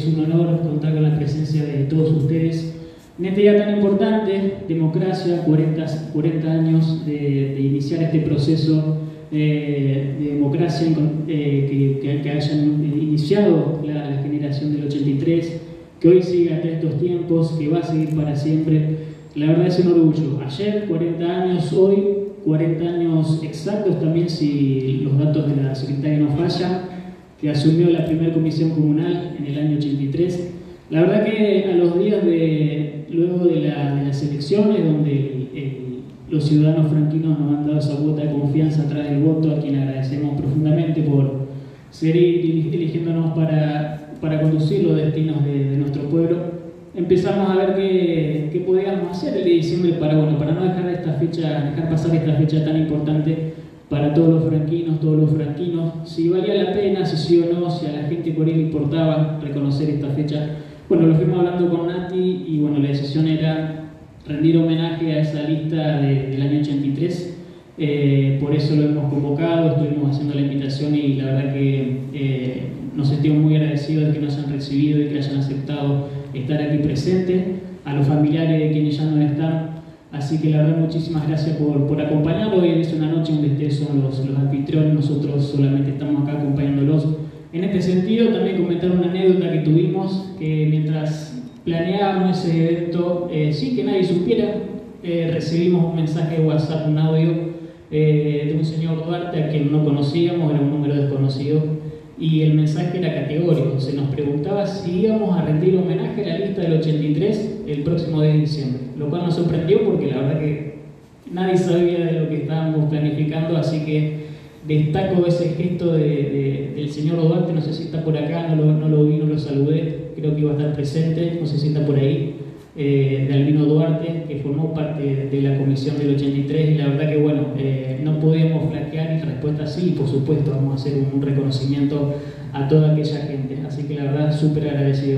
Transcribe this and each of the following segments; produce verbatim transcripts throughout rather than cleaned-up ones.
Es un honor contar con la presencia de todos ustedes en este día tan importante, democracia, cuarenta, cuarenta años de, de iniciar este proceso eh, de democracia, eh, que, que hayan iniciado la, la generación del ochenta y tres, que hoy sigue hasta estos tiempos, que va a seguir para siempre. La verdad es un orgullo. Ayer, cuarenta años, hoy, cuarenta años exactos también, si los datos de la secretaria no fallan, que asumió la primera comisión comunal en el año ochenta y tres. La verdad que a los días de, luego de, la, de las elecciones, donde el, el, los ciudadanos franquinos nos han dado esa cuota de confianza atrás del voto, a quien agradecemos profundamente por seguir eligiéndonos para, para conducir los destinos de, de nuestro pueblo, empezamos a ver qué, qué podíamos hacer el de diciembre para, bueno, para no dejar, esta fecha, dejar pasar esta fecha tan importante para todos los franquinos, todos los franquinos, si valía la pena, si sí o no, si a la gente por ahí le importaba reconocer esta fecha. Bueno, lo fuimos hablando con Nati y bueno, la decisión era rendir homenaje a esa lista de, del año ochenta y tres, eh, por eso lo hemos convocado, estuvimos haciendo la invitación y la verdad que eh, nos sentimos muy agradecidos de que nos hayan recibido y que hayan aceptado estar aquí presentes, a los familiares de quienes ya no están. Así que la verdad, muchísimas gracias por, por acompañarnos. Hoy es una noche donde ustedes son los, los anfitriones, nosotros solamente estamos acá acompañándolos. En este sentido, también comentar una anécdota que tuvimos, que mientras planeábamos ese evento, eh, sin que nadie supiera, eh, recibimos un mensaje de WhatsApp, un audio eh, de un señor Duarte a quien no conocíamos, era un número desconocido, y el mensaje era categórico. Se nos preguntaba si íbamos a rendir homenaje a la lista del ochenta y tres el próximo diez de diciembre, lo cual nos sorprendió porque la verdad que nadie sabía de lo que estábamos planificando, así que destaco ese gesto de, de, del señor Duarte. No sé si está por acá, no lo, no lo vi, no lo saludé, creo que iba a estar presente, no sé si está por ahí, eh, de Albino Duarte, que formó parte de, de la comisión del ochenta y tres, y la verdad que bueno, eh, no podíamos flaquear, y la respuesta sí, y por supuesto vamos a hacer un, un reconocimiento a toda aquella gente, así que la verdad súper agradecidos.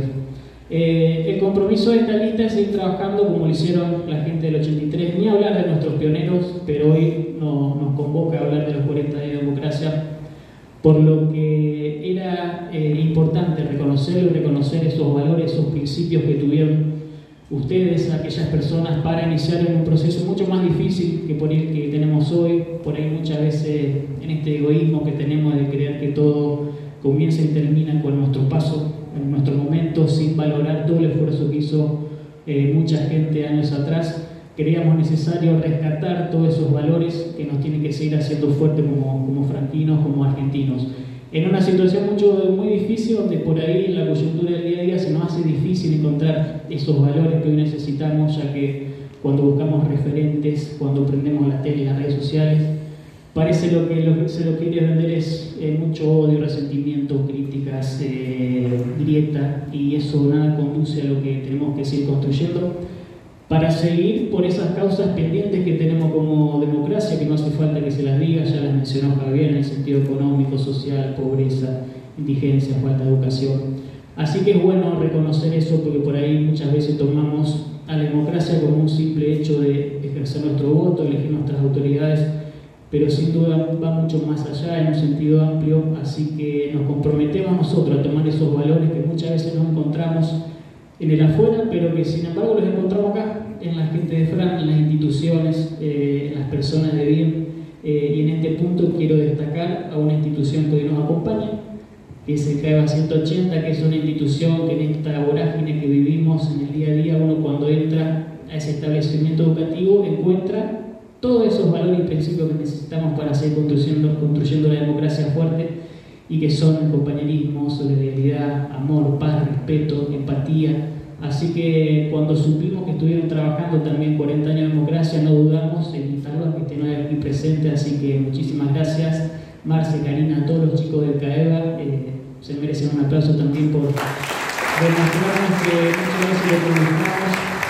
Eh, el compromiso de esta lista es seguir trabajando como lo hicieron la gente del ochenta y tres, ni hablar de nuestros pioneros, pero hoy no, nos convoca a hablar de los cuarenta años de democracia, por lo que era eh, importante reconocer y reconocer esos valores, esos principios que tuvieron ustedes, aquellas personas, para iniciar en un proceso mucho más difícil que por el que tenemos hoy, por ahí muchas veces en este egoísmo que tenemos de creer que todo comienza y termina con nuestro paso, en nuestro momento, sin valorar todo el esfuerzo que hizo eh, mucha gente años atrás. Creíamos necesario rescatar todos esos valores que nos tienen que seguir haciendo fuertes como, como franquinos, como argentinos. En una situación mucho, muy difícil, donde por ahí en la coyuntura del día a día se nos hace difícil encontrar esos valores que hoy necesitamos, ya que cuando buscamos referentes, cuando prendemos la tele y las redes sociales, parece lo que lo, se lo quiere vender es eh, mucho odio, resentimiento, críticas, eh, grieta, y eso nada conduce a lo que tenemos que seguir construyendo para seguir por esas causas pendientes que tenemos como democracia, que no hace falta que se las diga, ya las mencionó Javier, en el sentido económico, social, pobreza, indigencia, falta de educación. Así que es bueno reconocer eso, porque por ahí muchas veces tomamos a la democracia como un simple hecho de ejercer nuestro voto, elegir nuestras autoridades, pero sin duda va mucho más allá, en un sentido amplio. Así que nos comprometemos nosotros a tomar esos valores que muchas veces no encontramos en el afuera, pero que sin embargo los encontramos acá, en la gente de Fran, en las instituciones, eh, en las personas de bien. Eh, y en este punto quiero destacar a una institución que hoy nos acompaña, que es el CAEBA ciento ochenta, que es una institución que en esta vorágine que vivimos en el día a día, uno cuando entra a ese establecimiento educativo encuentra todos esos valores y principios que necesitamos para seguir construyendo, construyendo la democracia fuerte, y que son el compañerismo, solidaridad, amor, paz, respeto, empatía. Así que cuando supimos que estuvieron trabajando también cuarenta años de democracia, no dudamos en invitarlos a que estén aquí presentes. Así que muchísimas gracias, Marce, Karina, a todos los chicos del CAEBA. Eh, se merecen un aplauso también por demostrarnos que muchas veces lo que buscamos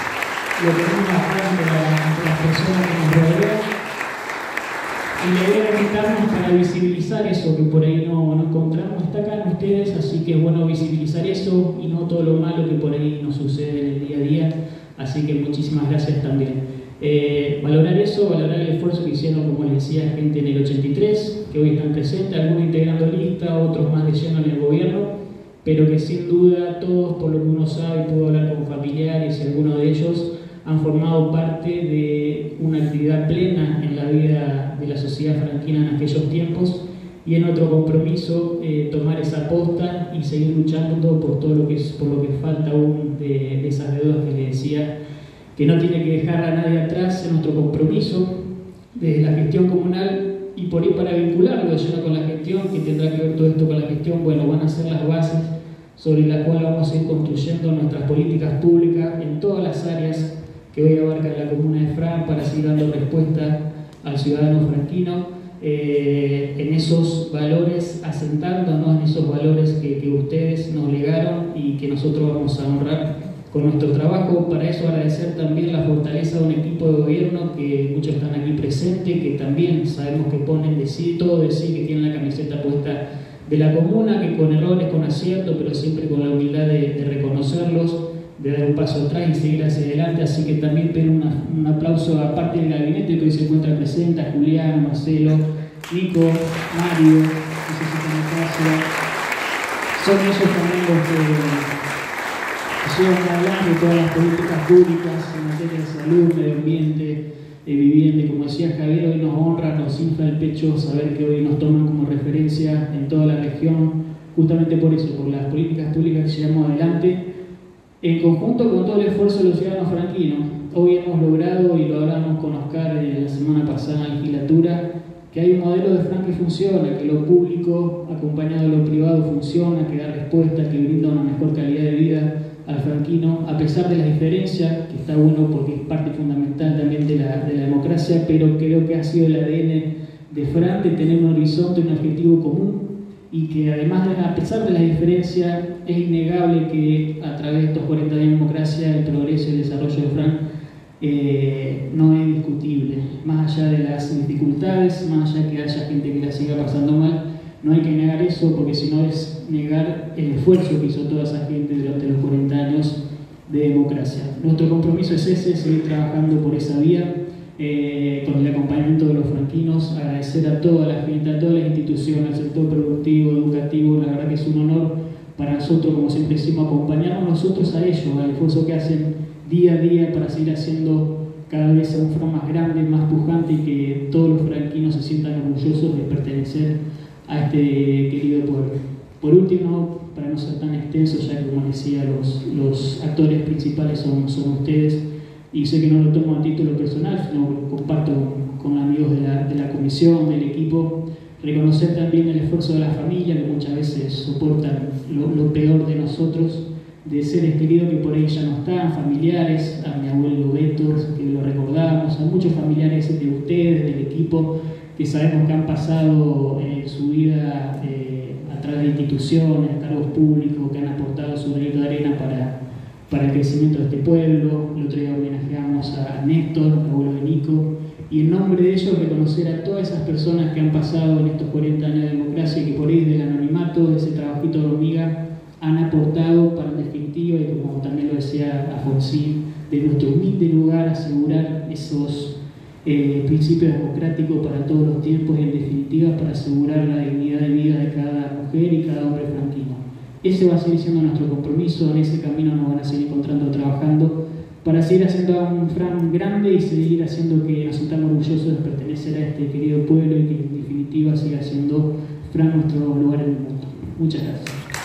lo tenemos bastante de las personas que nos rodean. Y la idea de invitarnos para visibilizar eso que por ahí no, no encontramos, está acá en ustedes, así que es bueno visibilizar eso y no todo lo malo que por ahí nos sucede en el día a día. Así que muchísimas gracias también. Eh, valorar eso, valorar el esfuerzo que hicieron, como les decía, gente en el ochenta y tres, que hoy están presentes, algunos integrando lista, otros más de lleno en el gobierno, pero que sin duda todos, por lo que uno sabe, pudo hablar con familiares y algunos de ellos han formado parte de una actividad plena en la vida de la sociedad franquina en aquellos tiempos, y en otro compromiso eh, tomar esa posta y seguir luchando por todo lo que, es, por lo que falta aún de, de esas deudas que les decía, que no tiene que dejar a nadie atrás en nuestro compromiso desde la gestión comunal. Y por ahí, para vincularlo de lleno con la gestión, que tendrá que ver todo esto con la gestión, bueno, van a ser las bases sobre las cuales vamos a ir construyendo nuestras políticas públicas en todas las áreas que hoy abarca la comuna de Fran, para seguir dando respuesta al ciudadano franquino, eh, en esos valores, asentándonos en esos valores que, que ustedes nos legaron y que nosotros vamos a honrar con nuestro trabajo. Para eso agradecer también la fortaleza de un equipo de gobierno que muchos están aquí presentes, que también sabemos que ponen de sí, todo de sí, que tienen la camiseta puesta de la comuna, que con errores, con acierto, pero siempre con la humildad de, de reconocerlos, de dar un paso atrás y seguir hacia adelante. Así que también pido una, un aplauso a parte del gabinete que hoy se encuentra presente, a Julián, Marcelo, Nico, Mario, son ellos también los que llevan adelante todas las políticas públicas en materia de salud, medio ambiente, de vivienda. Como decía Javier, hoy nos honra, nos infla el pecho saber que hoy nos toman como referencia en toda la región, justamente por eso, por las políticas públicas que llevamos adelante, en conjunto con todo el esfuerzo de los ciudadanos franquinos. Hoy hemos logrado, y lo hablamos con Oscar eh, la semana pasada en la legislatura, que hay un modelo de Fran que funciona, que lo público acompañado de lo privado funciona, que da respuesta, que brinda una mejor calidad de vida al franquino, a pesar de las diferencias, que está bueno porque es parte fundamental también de la, de la democracia, pero creo que ha sido el A D N de Fran de tener un horizonte, un objetivo común, y que además, de, a pesar de las diferencias, es innegable que a través de estos cuarenta años de democracia el progreso y el desarrollo de Fran eh, no es discutible. Más allá de las dificultades, más allá de que haya gente que la siga pasando mal, no hay que negar eso, porque si no es negar el esfuerzo que hizo toda esa gente durante los cuarenta años de democracia. Nuestro compromiso es ese, seguir trabajando por esa vía, eh, con el acompañamiento de los franquinos. Agradecer a toda la gente, a todas las instituciones, al sector productivo, educativo. La verdad que es un honor para nosotros, como siempre decimos, acompañarnos nosotros a ellos, al esfuerzo que hacen día a día para seguir haciendo cada vez a un Fran más grande, más pujante, y que todos los franquinos se sientan orgullosos de pertenecer a este querido pueblo. Por último, para no ser tan extenso, ya que como decía, los, los actores principales son, son ustedes, y sé que no lo tomo a título personal, sino que comparto con, con amigos de la, de la comisión, del equipo, reconocer también el esfuerzo de la familia, que muchas veces soportan lo, lo peor de nosotros, de seres queridos que por ahí ya no están, familiares, a mi abuelo Beto, que lo recordamos, a muchos familiares de ustedes, del equipo, que sabemos que han pasado eh, su vida eh, a través de instituciones, cargos públicos, que han aportado su granito de arena para, para el crecimiento de este pueblo. El otro día homenajeamos a Néstor, abuelo de Nico, y en nombre de ellos reconocer a todas esas personas que han pasado en estos cuarenta años de democracia y que por ahí del anonimato, de ese trabajito de hormiga, han aportado para, en definitiva, y como también lo decía Alfonsín, de nuestro humilde lugar asegurar esos Eh, principio democrático para todos los tiempos y, en definitiva, para asegurar la dignidad de vida de cada mujer y cada hombre franquino. Ese va a seguir siendo nuestro compromiso. En ese camino nos van a seguir encontrando, trabajando para seguir haciendo a un Fran grande y seguir haciendo que nos sintamos orgullosos de pertenecer a este querido pueblo, y que, en definitiva, siga siendo Fran nuestro lugar en el mundo. Muchas gracias.